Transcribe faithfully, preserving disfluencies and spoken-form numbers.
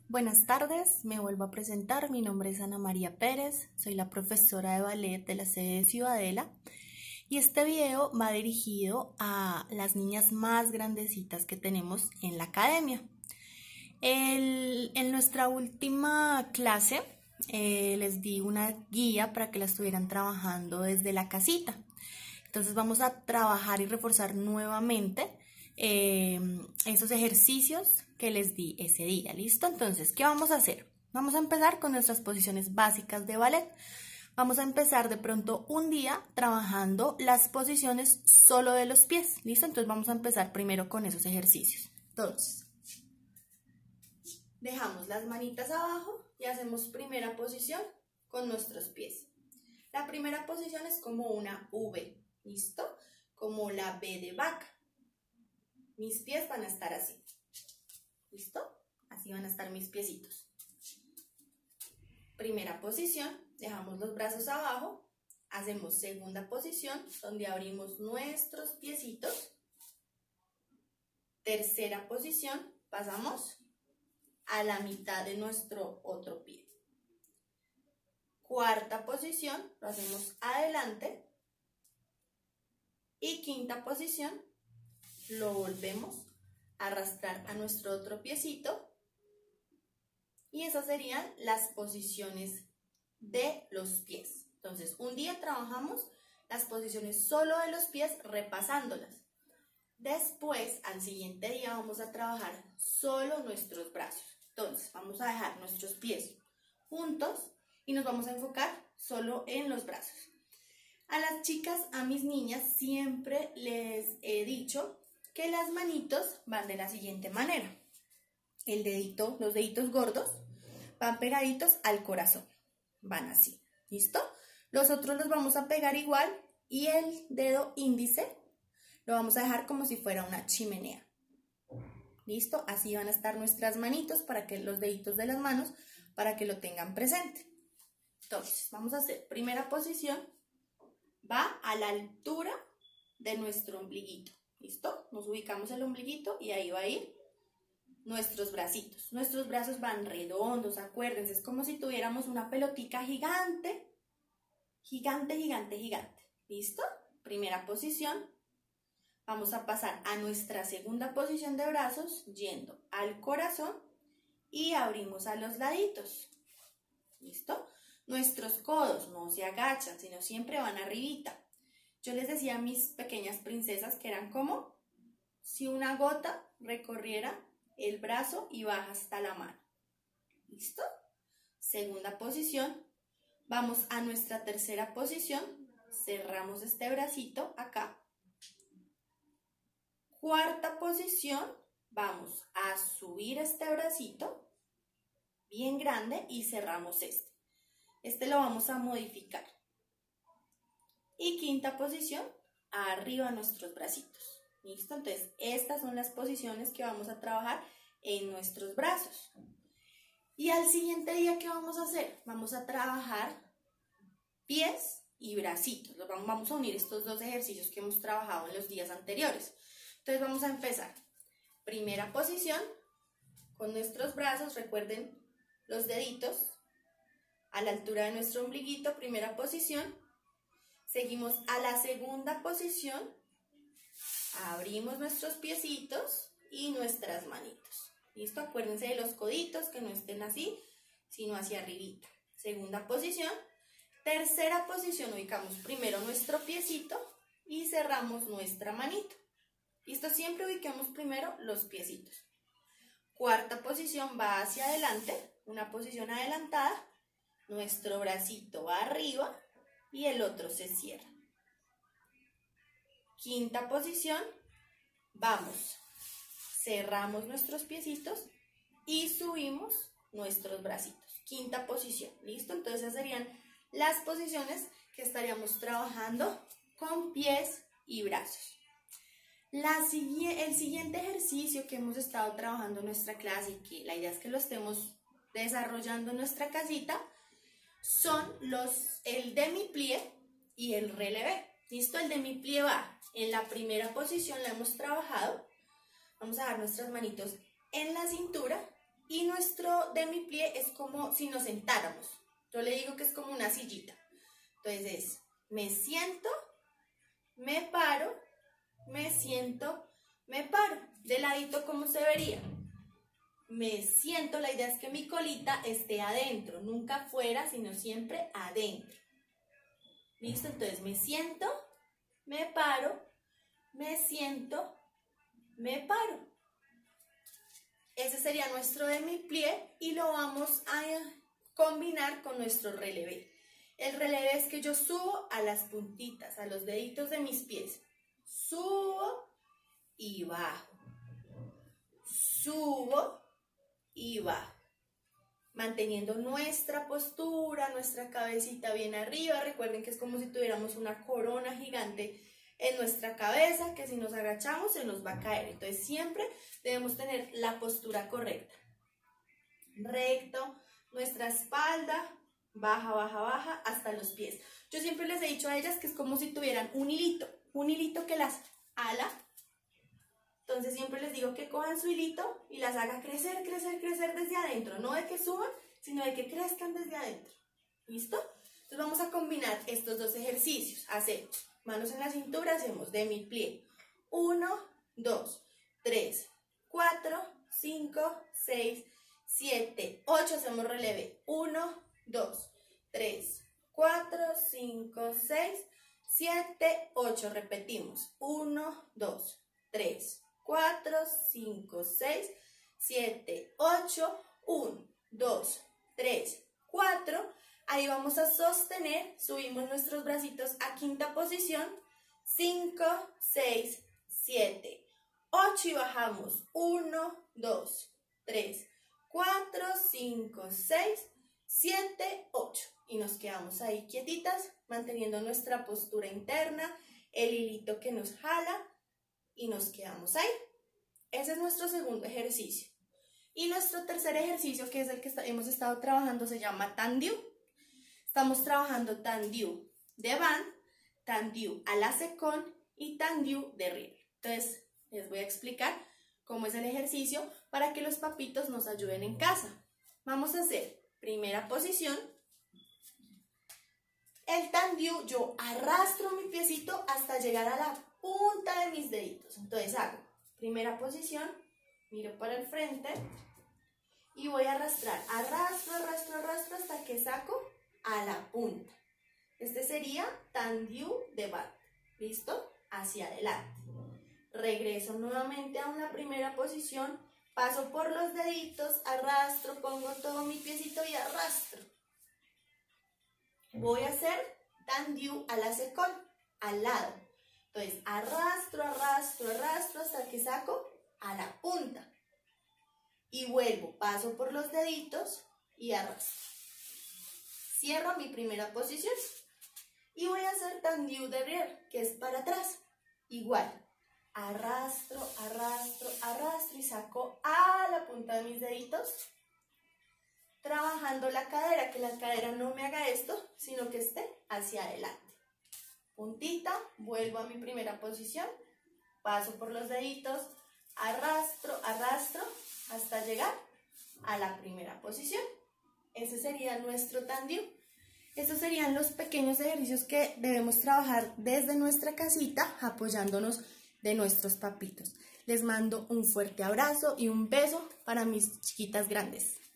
Buenas tardes, me vuelvo a presentar. Mi nombre es Ana María Pérez, soy la profesora de ballet de la sede de Ciudadela y este video va dirigido a las niñas más grandecitas que tenemos en la academia. El, en nuestra última clase eh, les di una guía para que la estuvieran trabajando desde la casita. Entonces vamos a trabajar y reforzar nuevamente eh, esos ejercicios que les di ese día, ¿listo? Entonces, ¿qué vamos a hacer? Vamos a empezar con nuestras posiciones básicas de ballet. Vamos a empezar de pronto un día trabajando las posiciones solo de los pies, ¿listo? Entonces vamos a empezar primero con esos ejercicios. Entonces, dejamos las manitas abajo y hacemos primera posición con nuestros pies. La primera posición es como una V, ¿listo? Como la B de vaca. Mis pies van a estar así, ¿listo? Así van a estar mis piecitos. Primera posición, dejamos los brazos abajo. Hacemos segunda posición, donde abrimos nuestros piecitos. Tercera posición, pasamos a la mitad de nuestro otro pie. Cuarta posición, lo hacemos adelante. Y quinta posición, lo volvemos a arrastrar a nuestro otro piecito. Y esas serían las posiciones de los pies. Entonces, un día trabajamos las posiciones solo de los pies repasándolas. Después, al siguiente día, vamos a trabajar solo nuestros brazos. Entonces, vamos a dejar nuestros pies juntos y nos vamos a enfocar solo en los brazos. A las chicas, a mis niñas, siempre les he dicho que las manitos van de la siguiente manera. El dedito, los deditos gordos van pegaditos al corazón. Van así, ¿listo? Los otros los vamos a pegar igual y el dedo índice lo vamos a dejar como si fuera una chimenea. ¿Listo? Así van a estar nuestras manitos para que los deditos de las manos, para que lo tengan presente. Entonces, vamos a hacer primera posición. Va a la altura de nuestro ombliguito. ¿Listo? Nos ubicamos el ombliguito y ahí va a ir nuestros bracitos. Nuestros brazos van redondos, acuérdense, es como si tuviéramos una pelotica gigante, gigante, gigante, gigante. ¿Listo? Primera posición. Vamos a pasar a nuestra segunda posición de brazos, yendo al corazón y abrimos a los laditos. ¿Listo? Nuestros codos no se agachan, sino siempre van arribita. Yo les decía a mis pequeñas princesas que eran como si una gota recorriera el brazo y baja hasta la mano. ¿Listo? Segunda posición. Vamos a nuestra tercera posición. Cerramos este bracito acá. Cuarta posición. Vamos a subir este bracito bien grande y cerramos este. Este lo vamos a modificar. Y quinta posición, arriba nuestros bracitos. ¿Listo? Entonces, estas son las posiciones que vamos a trabajar en nuestros brazos. Y al siguiente día, ¿qué vamos a hacer? Vamos a trabajar pies y bracitos. Vamos a unir estos dos ejercicios que hemos trabajado en los días anteriores. Entonces, vamos a empezar. Primera posición, con nuestros brazos, recuerden los deditos a la altura de nuestro ombliguito, primera posición. Seguimos a la segunda posición, abrimos nuestros piecitos y nuestras manitos. ¿Listo? Acuérdense de los coditos, que no estén así, sino hacia arribita. Segunda posición. Tercera posición, ubicamos primero nuestro piecito y cerramos nuestra manito. ¿Listo? Siempre ubiquemos primero los piecitos. Cuarta posición va hacia adelante, una posición adelantada. Nuestro bracito va arriba y el otro se cierra. Quinta posición, vamos, cerramos nuestros piecitos y subimos nuestros bracitos. Quinta posición, ¿listo? Entonces esas serían las posiciones que estaríamos trabajando con pies y brazos. La, el siguiente ejercicio que hemos estado trabajando en nuestra clase y que la idea es que lo estemos desarrollando en nuestra casita, son los, el demi-plie y el relevé. ¿Listo? El demi-plie va en la primera posición, la hemos trabajado. Vamos a dar nuestras manitos en la cintura y nuestro demi-plié es como si nos sentáramos. Yo le digo que es como una sillita. Entonces es, me siento, me paro, me siento, me paro. De ladito, ¿cómo se vería? Me siento, la idea es que mi colita esté adentro, nunca afuera, sino siempre adentro. ¿Listo? Entonces me siento, me paro, me siento, me paro. Ese sería nuestro demi-plié y lo vamos a combinar con nuestro relevé. El relevé es que yo subo a las puntitas, a los deditos de mis pies. Subo y bajo. Subo y bajo. Manteniendo nuestra postura, nuestra cabecita bien arriba. Recuerden que es como si tuviéramos una corona gigante en nuestra cabeza, que si nos agachamos se nos va a caer. Entonces siempre debemos tener la postura correcta. Recto, nuestra espalda, baja, baja, baja, hasta los pies. Yo siempre les he dicho a ellas que es como si tuvieran un hilito, un hilito que las ala. Entonces siempre les digo que cojan su hilito y las haga crecer, crecer, crecer desde adentro. No de que suban, sino de que crezcan desde adentro. ¿Listo? Entonces vamos a combinar estos dos ejercicios. Hacemos manos en la cintura, hacemos demi-plié. uno, dos, tres, cuatro, cinco, seis, siete, ocho. Hacemos relevé. uno, dos, tres, cuatro, cinco, seis, siete, ocho. Repetimos. uno, dos, tres, cuatro, cinco, seis, siete, ocho. uno, dos, tres, cuatro. Ahí vamos a sostener, subimos nuestros bracitos a quinta posición, cinco, seis, siete, ocho y bajamos, uno, dos, tres, cuatro, cinco, seis, siete, ocho. Y nos quedamos ahí quietitas, manteniendo nuestra postura interna, el hilito que nos jala y nos quedamos ahí. Ese es nuestro segundo ejercicio. Y nuestro tercer ejercicio, que es el que hemos estado trabajando, se llama Tendu. Estamos trabajando Tendu de band, Tendu a la secón y Tendu de riel. Entonces, les voy a explicar cómo es el ejercicio para que los papitos nos ayuden en casa. Vamos a hacer primera posición. El Tendu, yo arrastro mi piecito hasta llegar a la punta de mis deditos. Entonces hago primera posición, miro para el frente y voy a arrastrar. Arrastro, arrastro, arrastro hasta que saco a la punta. Este sería Tendu de band. ¿Listo? Hacia adelante. Regreso nuevamente a una primera posición. Paso por los deditos, arrastro, pongo todo mi piecito y arrastro. Voy a hacer Tendu a la secón, al lado. Entonces, arrastro, arrastro, arrastro hasta que saco a la punta. Y vuelvo, paso por los deditos y arrastro. Cierro mi primera posición. Y voy a hacer Tendu de riel, que es para atrás. Igual, arrastro, arrastro, arrastro y saco a la punta de mis deditos. Trabajando la cadera, que la cadera no me haga esto, sino que esté hacia adelante. Puntita, vuelvo a mi primera posición, paso por los deditos, arrastro, arrastro, hasta llegar a la primera posición. Ese sería nuestro Tendu. Estos serían los pequeños ejercicios que debemos trabajar desde nuestra casita, apoyándonos de nuestros papitos. Les mando un fuerte abrazo y un beso para mis chiquitas grandes.